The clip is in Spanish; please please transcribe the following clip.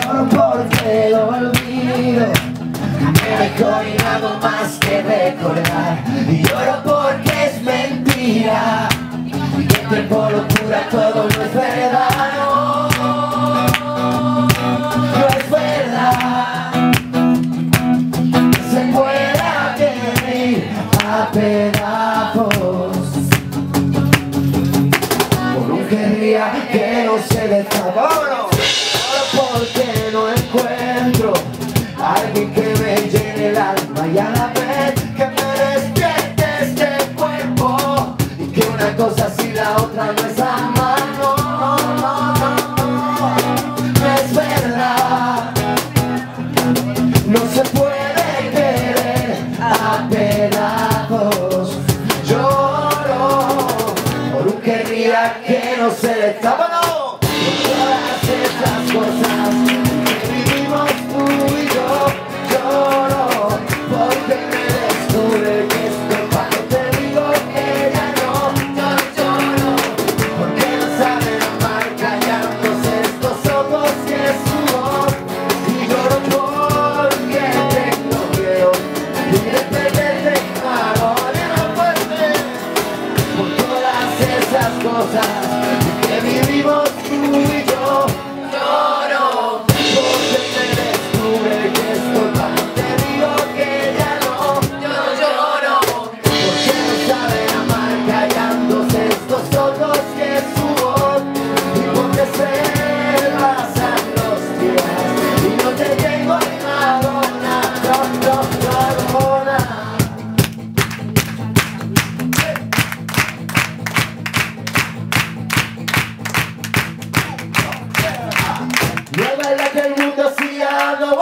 lloro porque lo olvido. Me dejó y no hago más que recordar. Y lloro porque es mentira, que el tiempo lo cura todo, no es verdad. No es verdad que se pueda querer a pedazos por un querría que no se le escapa. Porque no encuentro a alguien que me llene el alma y a la vez que me despierte este cuerpo, y que una cosa si la otra no es amar. No, no, no, no, no, no es verdad. No se puede querer a pedazos. Lloro por un querría que no se le escapa. No, por todas estas cosas que vivimos tú y yo. Lloro porque me descubre que estoy cuando te digo que ya no. Yo lloro porque no saben amar callándose estos ojos y es su voz. Y lloro porque tengo miedo de perderte y no hago nada fuerte por todas esas cosas que vivimos tú y yo. Lloro porque me descubre que estoy cuando te digo que ya no. Yo lloro porque no saben amar callándose estos ojos y es su voz. Y porque se pasan los días y no te llego y no hago nada. No, no, no hago nada. No es verdad que el mundo siga dando